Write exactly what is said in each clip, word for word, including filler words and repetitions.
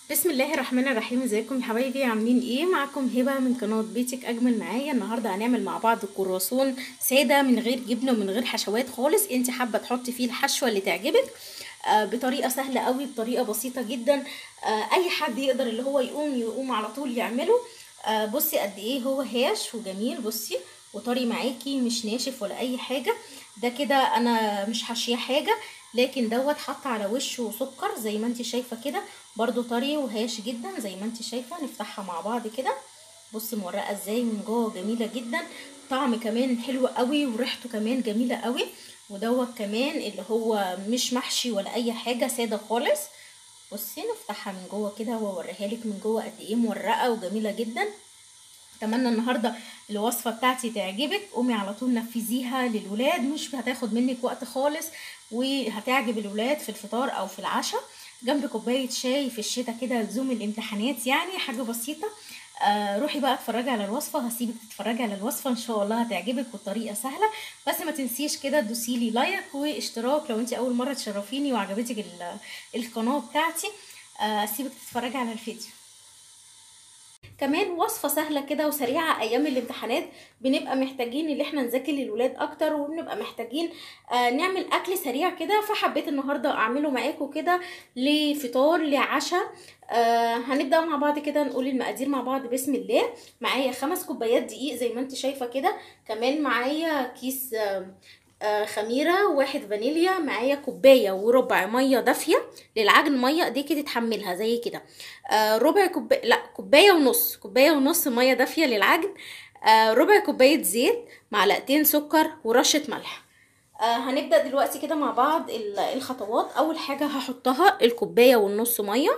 بسم الله الرحمن الرحيم. ازيكم يا حبايبي؟ عاملين ايه؟ معاكم هبه من قناه بيتك اجمل معايا. النهارده هنعمل مع بعض كرواسون ساده من غير جبنه ومن غير حشوات خالص. انت حابه تحطي فيه الحشوه اللي تعجبك آه بطريقه سهله قوي، بطريقه بسيطه جدا. آه اي حد يقدر اللي هو يقوم يقوم على طول يعمله. آه بصي قد ايه هو هاش وجميل، بصي وطري معاكي، مش ناشف ولا اي حاجه. ده كده انا مش حاشيه حاجه، لكن دوت حط على وشه سكر زي ما انت شايفه كده، برضو طري وهاش جدا زي ما انت شايفه. نفتحها مع بعض كده، بصي مورقه ازاي من جوه، جميله جدا. طعم كمان حلو قوي وريحته كمان جميله قوي. ودوت كمان اللي هو مش محشي ولا اي حاجه، ساده خالص. بصي نفتحها من جوه كده واوريها لك من جوه قد ايه مورقه وجميله جدا. اتمنى النهارده الوصفه بتاعتي تعجبك، قومي على طول نفذيها للولاد، مش هتاخد منك وقت خالص، وهتعجب الولاد في الفطار او في العشاء جنب كوبايه شاي في الشتاء كده لزوم الامتحانات، يعني حاجه بسيطه. آه روحي بقى اتفرجي على الوصفه، هسيبك تتفرجي على الوصفه ان شاء الله هتعجبك والطريقه سهله. بس ما تنسيش كده تدوسي لي لايك واشتراك لو انت اول مره تشرفيني وعجبتك القناه بتاعتي. آه سيبك تتفرجي على الفيديو. كمان وصفة سهلة كده وسريعة ايام الامتحانات، بنبقى محتاجين اللي احنا نذاكر للولاد اكتر، وبنبقى محتاجين آه نعمل اكل سريع كده. فحبيت النهاردة اعمله معاكم كده لفطار لعشاء. آه هنبدأ مع بعض كده نقول المقادير مع بعض. بسم الله. معايا خمس كوبايات دقيق زي ما انت شايفة كده، كمان معايا كيس آه آه خميره، واحد فانيليا، معايا كوبايه وربع ميه دافيه للعجن، ميه ايديكي تتحملها زي كده. آه ربع كوبايه، لا كوبايه ونص، كوبايه ونص ميه دافيه للعجن. آه ربع كوبايه زيت، معلقتين سكر، ورشه ملح. آه هنبدا دلوقتي كده مع بعض الخطوات. اول حاجه هحطها الكوبايه والنص ميه.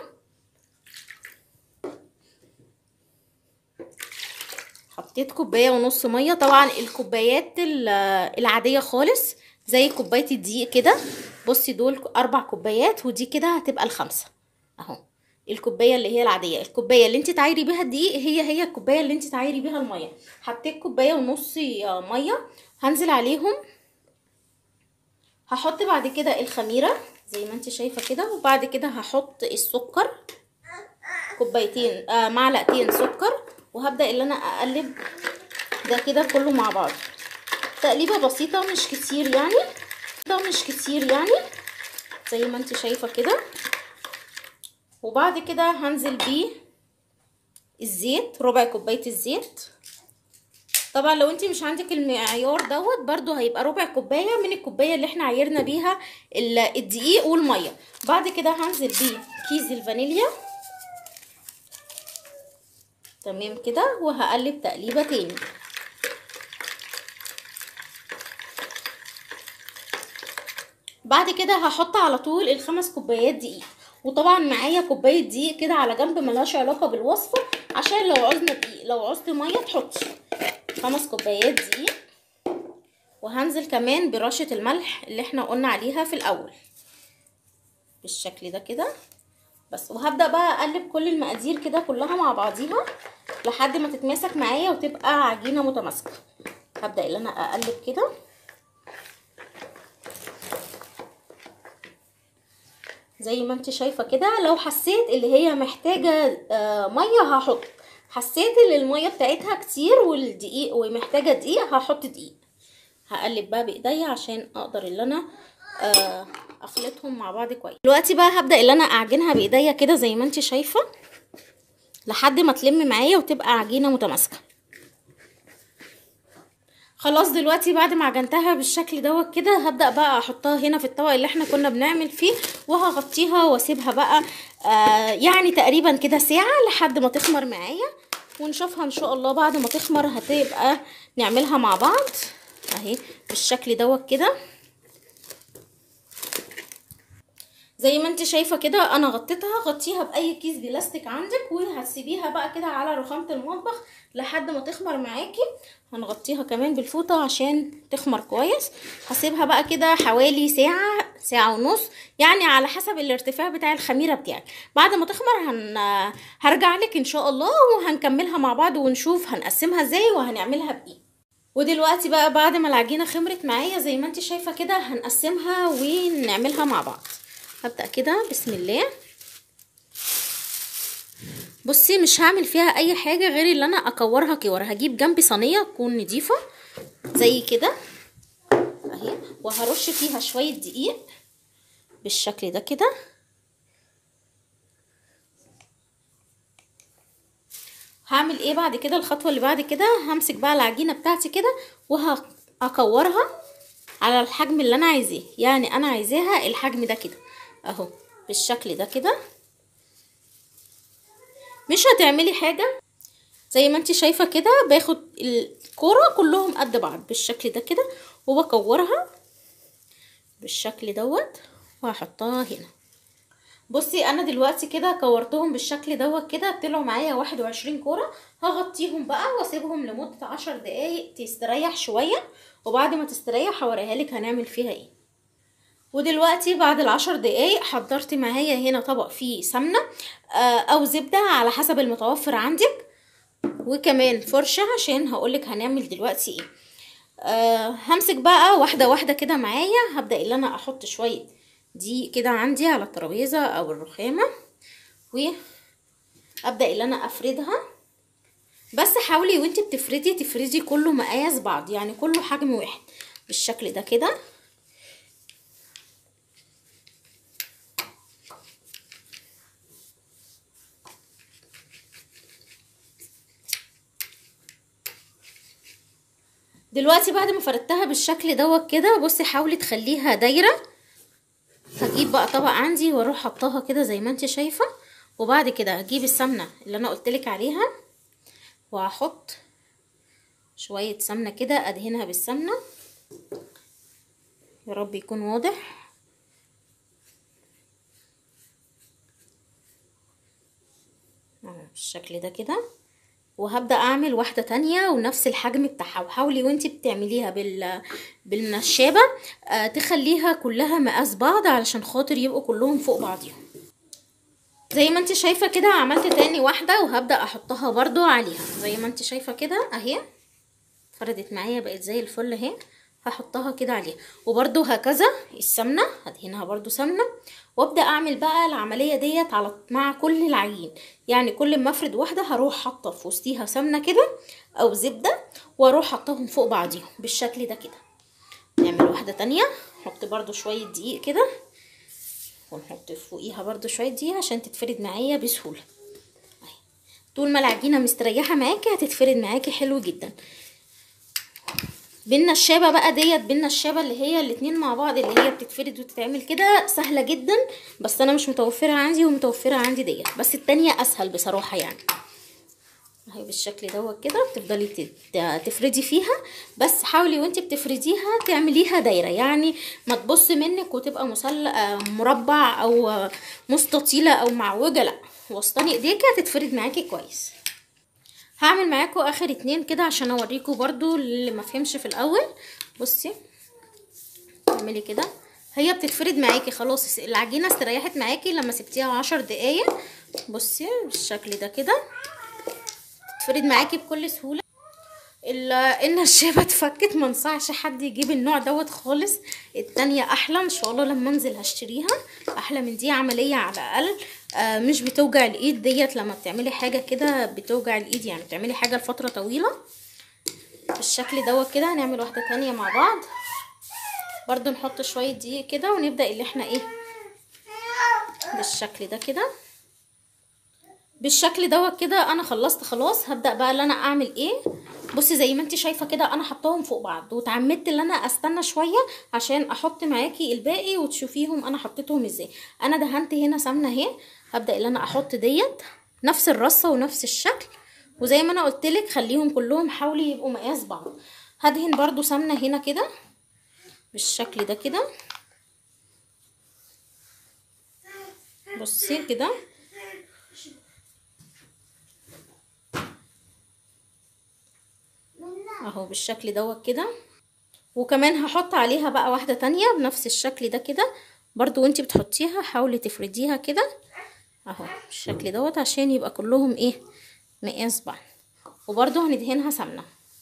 حطيت كوبايه ونص ميه، طبعا الكوبايات العاديه خالص زي كوبايه الدقيق كده. بصي دول اربع كوبايات، ودي كده هتبقى الخمسه اهو. الكوبايه اللي هي العاديه، الكوبايه اللي انت تعايري بيها الدقيق هي هي الكوبايه اللي انت تعايري بيها الميه. حطيت كوبايه ونص ميه، هنزل عليهم. هحط بعد كده الخميره زي ما انت شايفه كده، وبعد كده هحط السكر، كوبايتين آه معلقتين سكر، وهبدا اللي انا اقلب ده كده كله مع بعض. تقليبه بسيطه مش كتير يعني، ده مش كتير يعني زي ما انت شايفه كده. وبعد كده هنزل بيه الزيت، ربع كوبايه الزيت. طبعا لو انت مش عندك المعيار دوت برضو هيبقى ربع كوبايه من الكوبايه اللي احنا عايرنا بيها الدقيق والميه. بعد كده هنزل بيه كيس الفانيليا، تمام كده، وهقلب تقليبه تاني. بعد كده هحط على طول الخمس كوبايات دقيق، وطبعا معايا كوبايه دقيق كده على جنب ملهاش علاقه بالوصفه، عشان لو عوزنا دقيق لو عوزت ميه تحطي. خمس كوبايات دقيق، وهنزل كمان برشه الملح اللي احنا قلنا عليها في الاول بالشكل ده كده بس. وهبدا بقى اقلب كل المقادير كده كلها مع بعضيها لحد ما تتماسك معايا وتبقى عجينه متماسكه. هبدا ان انا اقلب كده زي ما انت شايفه كده. لو حسيت اللي هي محتاجه آه ميه هحط، حسيت ان الميه بتاعتها كتير والدقيق ومحتاجه دقيق هحط دقيق. هقلب بقى بايديا عشان اقدر ان انا آه اخلطهم مع بعض كويس. دلوقتي بقى هبدا ان انا اعجنها بايديا كده زي ما انت شايفه لحد ما تلم معايا وتبقى عجينه متماسكه. خلاص دلوقتي بعد ما عجنتها بالشكل دوت كده هبدأ بقى احطها هنا في الطبق اللي احنا كنا بنعمل فيه، وهغطيها واسيبها بقى آه يعني تقريبا كده ساعة لحد ما تخمر معايا، ونشوفها ان شاء الله بعد ما تخمر هتبقى نعملها مع بعض اهي بالشكل دوت كده زي ما انت شايفه كده. انا غطيتها، غطيها باي كيس بلاستيك عندك، وهتسيبيها بقى كده على رخامه المطبخ لحد ما تخمر معاكي. هنغطيها كمان بالفوطه عشان تخمر كويس. هسيبها بقى كده حوالي ساعه، ساعه ونص، يعني على حسب الارتفاع بتاع الخميره بتاعك. بعد ما تخمر هن... هرجع لك ان شاء الله وهنكملها مع بعض ونشوف هنقسمها ازاي وهنعملها بايه. ودلوقتي بقى بعد ما العجينه خمرت معايا زي ما انت شايفه كده هنقسمها ونعملها مع بعض. هبدأ كده بسم الله. بصي مش هعمل فيها اي حاجه غير اللي انا اكورها كور. هجيب جنبي صينيه تكون نضيفه زي كده اهي، وهرش فيها شويه دقيق بالشكل ده كده. هعمل ايه بعد كده؟ الخطوه اللي بعد كده همسك بقى العجينه بتاعتي كده وهكورها على الحجم اللي انا عايزاه. يعني انا عايزاها الحجم ده كده اهو بالشكل ده كده. مش هتعملي حاجه، زي ما انت شايفه كده باخد الكوره كلهم قد بعض بالشكل ده كده وبكورها بالشكل دوت وهحطها هنا. بصي انا دلوقتي كده كورتهم بالشكل دوت كده، طلعوا معايا واحد وعشرين كوره. هغطيهم بقى واسيبهم لمده عشر دقايق تستريح شويه، وبعد ما تستريح هوريها لك هنعمل فيها ايه. ودلوقتي بعد العشر دقايق حضرت معايا هنا طبق فيه سمنه او زبده على حسب المتوفر عندك، وكمان فرشه عشان هقولك هنعمل دلوقتي ايه. أه همسك بقى واحده واحده كده معايا. هبدا ان انا احط شويه دي كده عندي على الترابيزه او الرخامه، وابدا ان انا افردها. بس حاولي وانت بتفردي تفردي كله مقاس بعض، يعني كله حجم واحد بالشكل ده كده. دلوقتي بعد ما فردتها بالشكل دوت كده، بصي حاولي تخليها دايره. هجيب بقى طبق عندي واروح حطاها كده زي ما انت شايفه، وبعد كده هجيب السمنه اللي انا قلتلك عليها وهحط شويه سمنه كده ادهنها بالسمنه. يا رب يكون واضح. بالشكل ده كده. وهبدأ اعمل واحدة تانية ونفس الحجم بتاعها. وحاولي وانتي بتعمليها بال بالنشابة آه تخليها كلها مقاس بعض علشان خاطر يبقوا كلهم فوق بعضيهم. زي ما انتي شايفة كده عملت تاني واحدة وهبدأ احطها برضو عليها زي ما انتي شايفة كده اهي. فردت معايا بقت زي الفل اهي. هحطها كده عليها وبرضو هكذا السمنة هدهنها برضو سمنة، وابدا اعمل بقى العمليه ديت على مع كل العجين. يعني كل ما افرد واحده هروح حاطه في وسطيها سمنه كده او زبده واروح حطاهم فوق بعضيهم بالشكل ده كده. نعمل واحده تانية، نحط برضو شويه دقيق كده ونحط فوقيها برضو شويه دقيق عشان تتفرد معايا بسهوله. طول ما العجينه مستريحه معاكي هتتفرد معاكي حلو جدا. بالنشابه بقى ديت، بالنشابه اللي هي الاتنين مع بعض اللي هي بتتفرد وتتعمل كده سهله جدا، بس انا مش متوفره عندي ومتوفره عندي ديت، بس التانية اسهل بصراحه يعني. اهي بالشكل دوت كده بتفضلي تفردي فيها. بس حاولي وانت بتفرديها تعمليها دايره، يعني ما تبص منك وتبقى مسل مربع او مستطيله او معوجه، لا وسطاني ايديكي هتتفرد معاكي كويس. هعمل معاكم اخر اتنين كده عشان اوريكم برضو اللي ما فهمش في الاول. بصي اعملي كده، هي بتتفرد معاكي خلاص. العجينه استريحت معاكي لما سبتيها عشر دقايق. بصي بالشكل ده كده تتفرد معاكي بكل سهوله. النشابه اتفكت، ما انصحش حد يجيب النوع دوت خالص. التانية احلى ان شاء الله، لما انزل هشتريها احلى من دي عمليه على الاقل. آه مش بتوجع الايد ديت لما بتعملي حاجه كده بتوجع الايد، يعني بتعملي حاجه لفتره طويله بالشكل دوت كده. هنعمل واحده تانية مع بعض برضو، نحط شويه دقيق كده ونبدا اللي احنا ايه بالشكل ده كده. بالشكل دوت كده انا خلصت خلاص. هبدا بقى اللي انا اعمل ايه. بصي زي ما انت شايفه كده انا حطاهم فوق بعض، واتعمدت ان انا استنى شويه عشان احط معاكي الباقي وتشوفيهم انا حطيتهم ازاي. انا دهنت هنا سمنه اهي، هبدا ان انا احط ديت نفس الرصه ونفس الشكل، وزي ما انا قلتلك خليهم كلهم حاولي يبقوا مقاس بعض. هدهن برضو سمنه هنا كده بالشكل ده كده. بصي كده اهو بالشكل دوت كده. وكمان هحط عليها بقى واحده تانية بنفس الشكل ده كده برضو، وانتي بتحطيها حاولي تفرديها كده اهو بالشكل دوت عشان يبقى كلهم ايه مقاس بعض. وبرضو هندهنها سمنه.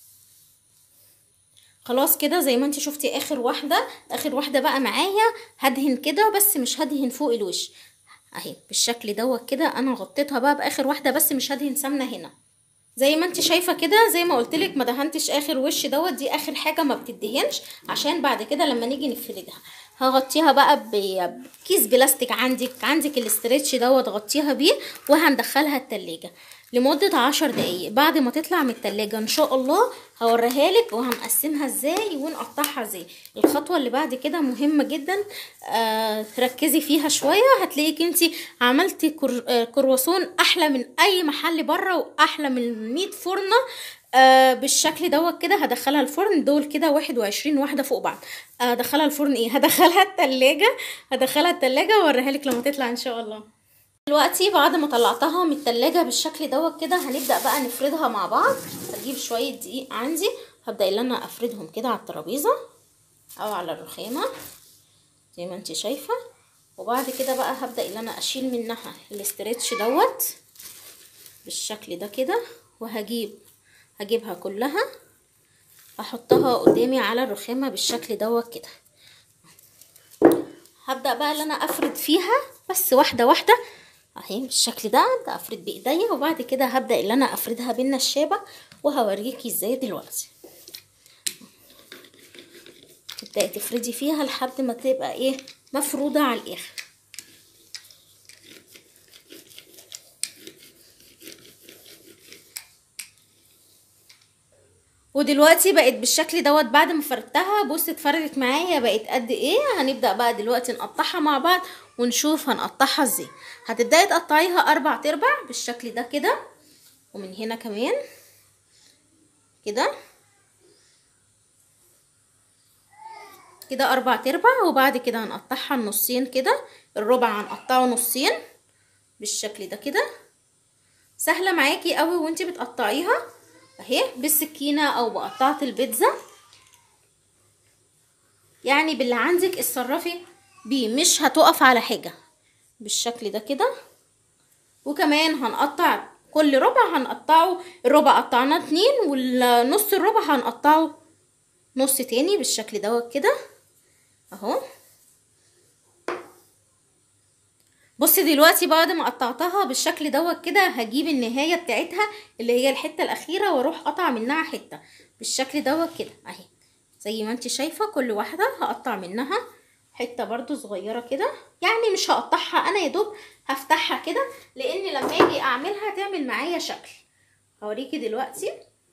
خلاص كده زي ما انتي شفتي اخر واحده. اخر واحده بقى معايا هدهن كده، بس مش هدهن فوق الوش، اهي بالشكل دوت كده. انا غطيتها بقى باخر واحده بس مش هدهن سمنه هنا زي ما انت شايفه كده. زي ما قلت لك ما دهنتش اخر وش دوت، دي اخر حاجه ما بتدهنش عشان بعد كده لما نيجي نفردها. هغطيها بقى بكيس بلاستيك عندك عندك الاسترتش دوت، غطيها بيه وهندخلها التلاجة لمدة عشر دقايق. بعد ما تطلع من التلاجة ان شاء الله هوريها لك وهنقسمها ازاي ونقطعها ازاي. الخطوة اللي بعد كده مهمة جدا، آه تركزي فيها شوية. هتلاقيك انتي عملتي كر... آه كرواسون احلى من اي محل بره واحلى من مية فرنة. آه بالشكل دوت كده هدخلها الفرن. دول كده واحد وعشرين واحدة فوق بعض. هدخلها آه الفرن ايه هدخلها التلاجة هدخلها التلاجة واوريها لك لما تطلع ان شاء الله. دلوقتي بعد ما طلعتها من التلاجة بالشكل دوت كده هنبدأ بقى نفردها مع بعض. هجيب شوية دقيق عندي، هبدأ ان انا افردهم كده على الترابيزة او على الرخامة زي ما انت شايفة. وبعد كده بقى هبدأ ان انا اشيل منها الاسترتش دوت بالشكل ده كده، وهجيب هجيبها كلها احطها قدامي على الرخامة بالشكل دوت كده. هبدأ بقى ان انا افرد فيها بس واحدة واحدة اهي بالشكل ده. ابدا افرد بايديا وبعد كده هبدا ان انا افردها بالنشابه وهوريكي ازاي دلوقتي. تبداي تفردي فيها لحد ما تبقى ايه مفروده على الاخر. ودلوقتي بقت بالشكل دوت. بعد ما فردتها بص اتفردت معايا بقت قد ايه. هنبدا بقى دلوقتي نقطعها مع بعض ونشوف هنقطعها ازاي. هتبداي تقطعيها اربع ارباع بالشكل ده كده، ومن هنا كمان كده كده اربع ارباع. وبعد كده هنقطعها النصين كده، الربع هنقطعه نصين بالشكل ده كده. سهله معاكي قوي وانتي بتقطعيها اهي بالسكينه او بقطعه البيتزا، يعني باللي عندك اتصرفي بيه مش هتقف على حاجه بالشكل ده كده. وكمان هنقطع كل ربع هنقطعه، الربع قطعناه اتنين والنص الربع هنقطعه نص تاني بالشكل دوت كده اهو. بصي دلوقتي بعد ما قطعتها بالشكل دوت كده هجيب النهايه بتاعتها اللي هي الحته الاخيره واروح قطع منها حته بالشكل دوت كده اهي. زي ما انت شايفه كل واحده هقطع منها حته برضو صغيره كده، يعني مش هقطعها انا يا دوب هفتحها كده لان لما اجي اعملها تعمل معايا شكل. هوريكي دلوقتي.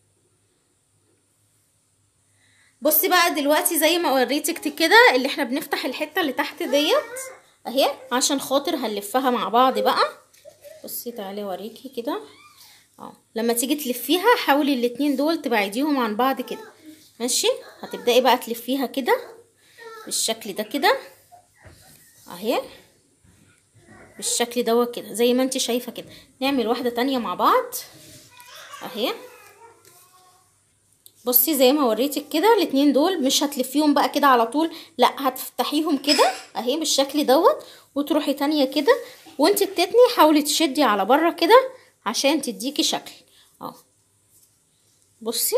بصي بقى دلوقتي زي ما وريتك كده اللي احنا بنفتح الحته اللي تحت ديت اهي عشان خاطر هنلفها مع بعض بقى. بصي تعالي اوريكي كده اه. لما تيجي تلفيها حاولي الاتنين دول تبعديهم عن بعض كده ماشي. هتبداي بقى تلفيها كده بالشكل ده كده اهي بالشكل دوت كده زي ما انت شايفه كده. نعمل واحده تانية مع بعض اهي. بصي زي ما وريتك كده الاتنين دول مش هتلفيهم بقى كده على طول، لا هتفتحيهم كده اهي بالشكل دوت وتروحي تانية كده وانت بتتني حاولي تشدي على بره كده عشان تديكي شكل اه. بصي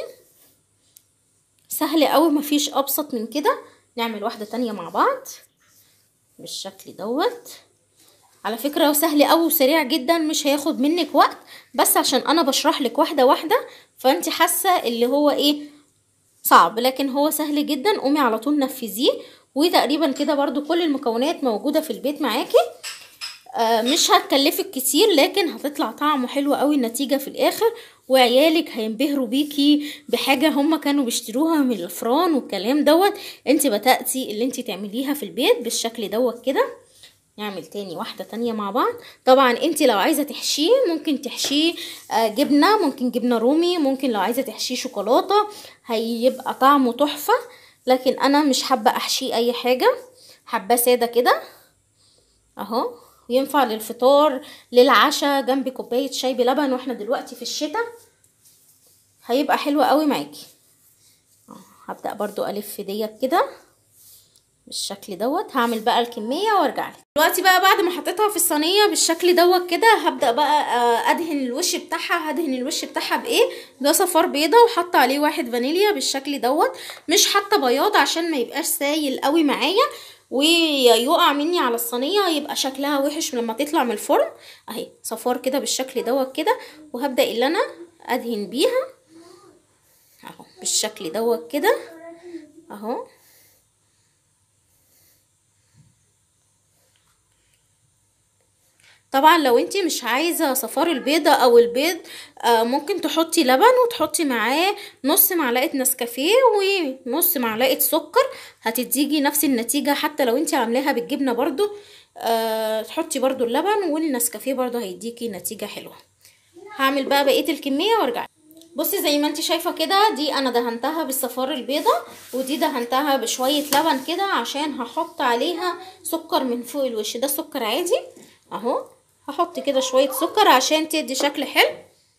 سهل قوي مفيش ابسط من كده. نعمل واحده تانية مع بعض بالشكل دوت. على فكره سهل قوي وسريع جدا مش هياخد منك وقت، بس عشان انا بشرح لك واحده واحده فانت حاسه اللي هو ايه صعب، لكن هو سهل جدا. قومي على طول نفذيه. وتقريبا كده برضو كل المكونات موجوده في البيت معاكي. آه مش هتكلفك كتير لكن هتطلع طعمه حلو قوي النتيجه في الاخر، وعيالك هينبهروا بيكي بحاجه هم كانوا بيشتروها من الفران والكلام دوت. انت بدأتي اللي انت تعمليها في البيت بالشكل دوت كده. نعمل تاني واحدة تانية مع بعض. طبعا انت لو عايزة تحشيه ممكن تحشيه آه جبنة، ممكن جبنة رومي، ممكن لو عايزة تحشيه شوكولاتة هيبقى طعمه تحفة، لكن انا مش حابة احشيه اي حاجة، حابة سادة كده اهو. ينفع للفطار للعشاء جنب كوباية شاي بلبن واحنا دلوقتي في الشتاء هيبقى حلو قوي معاكي. هبدأ برضو الف ديت كده بالشكل دوت. هعمل بقى الكميه وارجع لك دلوقتي. بقى بعد ما حطيتها في الصينيه بالشكل دوت كده هبدا بقى ادهن الوش بتاعها. هدهن الوش بتاعها بايه؟ ده صفار بيضه وحط عليه واحد فانيليا بالشكل دوت. مش حاطه بياض عشان ما يبقاش سايل قوي معايا، ويقع مني على الصينيه يبقى شكلها وحش لما تطلع من الفرن. اهي صفار كده بالشكل دوت كده، وهبدا اللي انا ادهن بيها اهو بالشكل دوت كده اهو. طبعا لو انتي مش عايزه صفار البيضه او البيض آه ممكن تحطي لبن وتحطي معاه نص معلقه نسكافيه ونص معلقه سكر، هتديكي نفس النتيجه. حتى لو انتي عاملاها بالجبنه برضو آه تحطي برضو اللبن والنسكافيه برضو هيديكي نتيجه حلوه. هعمل بقى بقيه الكميه وارجع. بصي زي ما انت شايفه كده، دي انا دهنتها بالصفار البيضه، ودي دهنتها بشويه لبن كده عشان هحط عليها سكر من فوق الوش. ده سكر عادي اهو، هحط كده شويه سكر عشان تدي شكل حلو.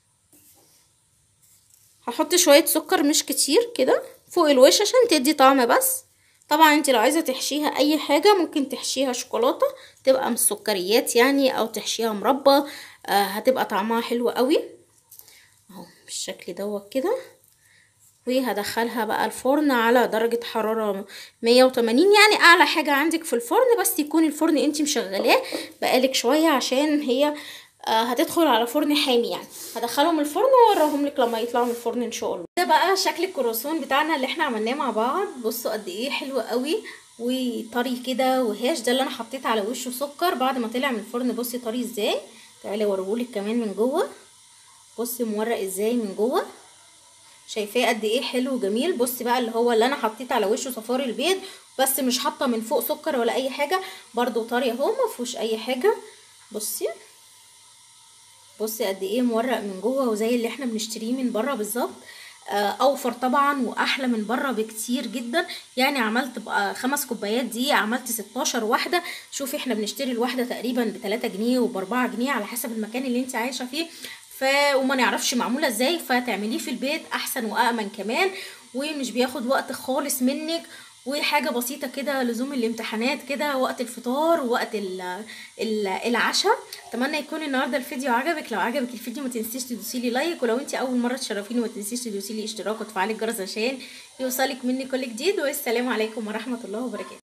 هحط شويه سكر مش كتير كده فوق الوش عشان تدي طعم بس. طبعا انت لو عايزه تحشيها اي حاجه ممكن تحشيها شوكولاته تبقى من السكريات يعني، او تحشيها مربى آه هتبقى طعمها حلو قوي اهو بالشكل دوت كده. وهدخلها بقى الفرن على درجة حرارة مية وتمانين، يعني اعلى حاجة عندك في الفرن، بس يكون الفرن انتي مشغلاه بقالك شوية عشان هي آه هتدخل على فرن حامي يعني. هدخلهم الفرن واوريهم لك لما يطلعوا من الفرن ان شاء الله. ده بقى شكل الكرواسون بتاعنا اللي احنا عملناه مع بعض. بصوا قد ايه حلو قوي وطري كده وهاش. ده اللي انا حطيت على وشه سكر بعد ما طلع من الفرن. بصي طري ازاي، تعالي اوريهولك كمان من جوه. بصي مورق ازاي من جوه، شايفاه قد ايه حلو وجميل. بصي بقى اللي هو اللي انا حطيت على وشه صفار البيض بس مش حاطه من فوق سكر ولا اي حاجه، برضو طري اهو ما فيهوش اي حاجه. بصي بصي قد ايه مورق من جوه وزي اللي احنا بنشتريه من بره بالظبط. اوفر طبعا واحلى من بره بكتير جدا. يعني عملت بقى خمس كوبايات دي عملت ستاشر واحده. شوفي احنا بنشتري الواحده تقريبا ب تلاتة جنيه وب اربعة جنيه على حسب المكان اللي انت عايشه فيه، ف وما نعرفش معموله ازاي، فتعمليه في البيت احسن وامن كمان، ومش بياخد وقت خالص منك، وحاجه بسيطه كده لزوم الامتحانات كده وقت الفطار ووقت العشاء. اتمنى يكون النهارده الفيديو عجبك. لو عجبك الفيديو ما تنسيش تدوسي لي لايك، ولو انت اول مره تشرفيني ما تنسيش تدوسي لي اشتراك وتفعلي الجرس عشان يوصلك مني كل جديد. والسلام عليكم ورحمه الله وبركاته.